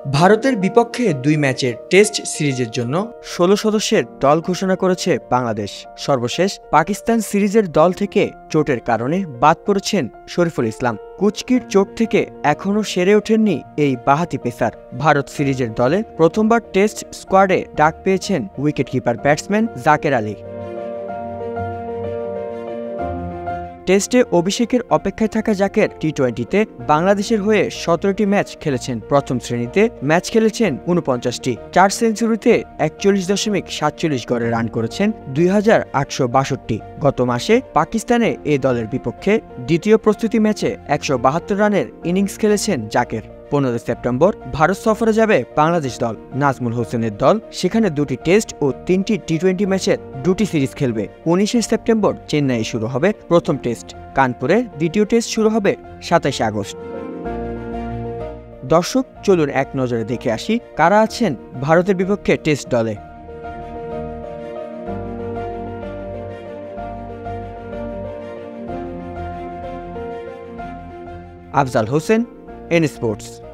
ভারতের বিপক্ষে ২ ম্যাচের টেস্ট সিরিজের জন্য ১৬ সদস্যের দল ঘোষণা করেছে বাংলাদেশ। সর্বশেষ পাকিস্তান সিরিজের দল থেকে চোটের কারণে বাদ পড়েছেন শরীফুল ইসলাম। কুচকির চোট থেকে এখনও সেরে ওঠেননি এই বাঁহাতি পেসার। ভারত সিরিজের দলে প্রথমবার টেস্ট স্কোয়াডে ডাক পেয়েছেন উইকেটকিপার ব্যাটসম্যান জাকের আলী। টেস্টে অভিষেকের অপেক্ষায় থাকা জাকের টি-20তে বাংলাদেশের হয়ে ১৭টি ম্যাচ খেলেছেন। প্রথম শ্রেণীতে ম্যাচ খেলেছেন ৪৯টি। ৪ সেঞ্চুরিতে ৪১.৪৭ গড়ে রান করেছেন ২,৮৬২। গত মাসে পাকিস্তানে এ দলের বিপক্ষে দ্বিতীয় প্রস্তুতি ম্যাচে ১৭২ রানের ইনিংস খেলেছেন জাকের। ১৫ সেপ্টেম্বর ভারত সফরে যাবে বাংলাদেশ দল। নাজমুল হোসেনের দল সেখানে ২টি টেস্ট ও ৩টি টি-20 ম্যাচের ২টি সিরিজ খেলবে। ১৯ সেপ্টেম্বর চেন্নাইয়ে শুরু হবে প্রথম টেস্ট। কানপুরে দ্বিতীয় টেস্ট শুরু হবে ২৭ আগস্ট। দর্শক, চলুন এক নজরে দেখে আসি কারা আছেন ভারতের বিপক্ষে টেস্ট দলে। আফজাল হোসেন, এন স্পোর্টস।